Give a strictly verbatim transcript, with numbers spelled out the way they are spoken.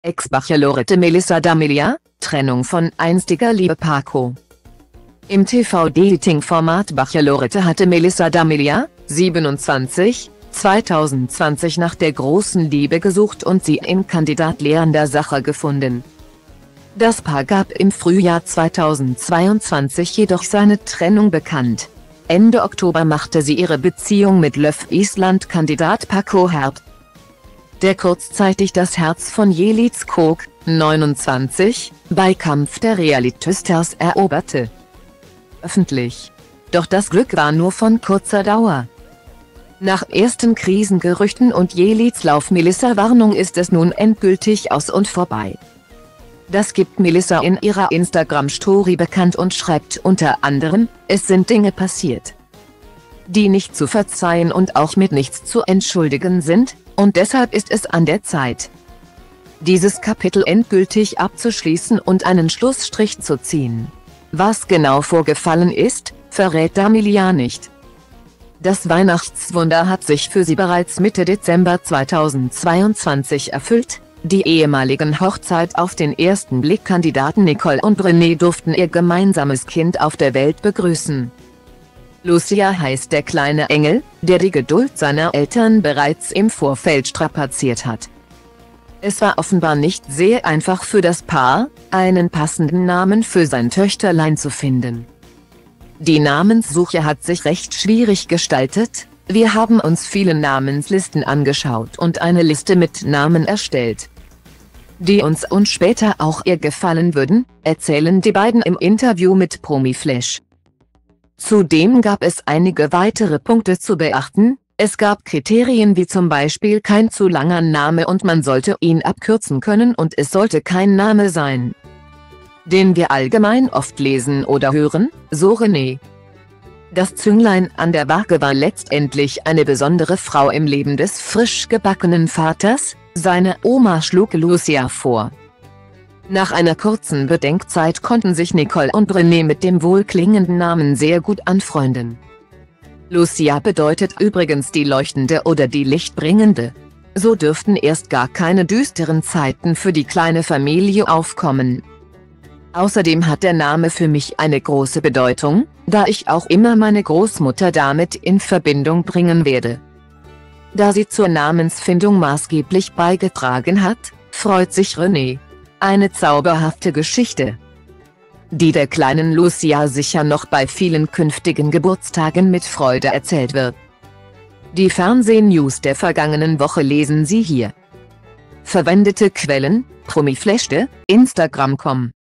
Ex-Bachelorette Melissa D'Amelia, Trennung von einstiger Liebe Paco. Im T V-Dating-Format Bachelorette hatte Melissa D'Amelia, siebenundzwanzig, zweitausendzwanzig nach der großen Liebe gesucht und sie in Kandidat Leander Sacher gefunden. Das Paar gab im Frühjahr zweitausendzweiundzwanzig jedoch seine Trennung bekannt. Ende Oktober machte sie ihre Beziehung mit Love Island-Kandidat Paco Herb, der kurzzeitig das Herz von Yeliz Kok, neunundzwanzig, bei Kampf der Reality Stars eroberte. Öffentlich. Doch das Glück war nur von kurzer Dauer. Nach ersten Krisengerüchten und Yeliz Lauf-Melissa-Warnung ist es nun endgültig aus und vorbei. Das gibt Melissa in ihrer Instagram-Story bekannt und schreibt unter anderem: Es sind Dinge passiert, die nicht zu verzeihen und auch mit nichts zu entschuldigen sind, und deshalb ist es an der Zeit, dieses Kapitel endgültig abzuschließen und einen Schlussstrich zu ziehen. Was genau vorgefallen ist, verrät D'Amelia nicht. Das Weihnachtswunder hat sich für sie bereits Mitte Dezember zweitausendzweiundzwanzig erfüllt. Die ehemaligen Hochzeit auf den ersten Blick Kandidaten Nicole und René durften ihr gemeinsames Kind auf der Welt begrüßen. Lucia heißt der kleine Engel, der die Geduld seiner Eltern bereits im Vorfeld strapaziert hat. Es war offenbar nicht sehr einfach für das Paar, einen passenden Namen für sein Töchterlein zu finden. Die Namenssuche hat sich recht schwierig gestaltet. Wir haben uns viele Namenslisten angeschaut und eine Liste mit Namen erstellt, die uns und später auch ihr gefallen würden, erzählen die beiden im Interview mit Promiflash. Zudem gab es einige weitere Punkte zu beachten. Es gab Kriterien wie zum Beispiel kein zu langer Name und man sollte ihn abkürzen können und es sollte kein Name sein, den wir allgemein oft lesen oder hören, so René. Das Zünglein an der Waage war letztendlich eine besondere Frau im Leben des frisch gebackenen Vaters. Seine Oma schlug Lucia vor. Nach einer kurzen Bedenkzeit konnten sich Nicole und René mit dem wohlklingenden Namen sehr gut anfreunden. Lucia bedeutet übrigens die Leuchtende oder die Lichtbringende. So dürften erst gar keine düsteren Zeiten für die kleine Familie aufkommen. Außerdem hat der Name für mich eine große Bedeutung, da ich auch immer meine Großmutter damit in Verbindung bringen werde. Da sie zur Namensfindung maßgeblich beigetragen hat, freut sich René. Eine zauberhafte Geschichte, die der kleinen Lucia sicher noch bei vielen künftigen Geburtstagen mit Freude erzählt wird. Die Fernsehnews der vergangenen Woche lesen Sie hier. Verwendete Quellen: Promiflash, Instagram punkt com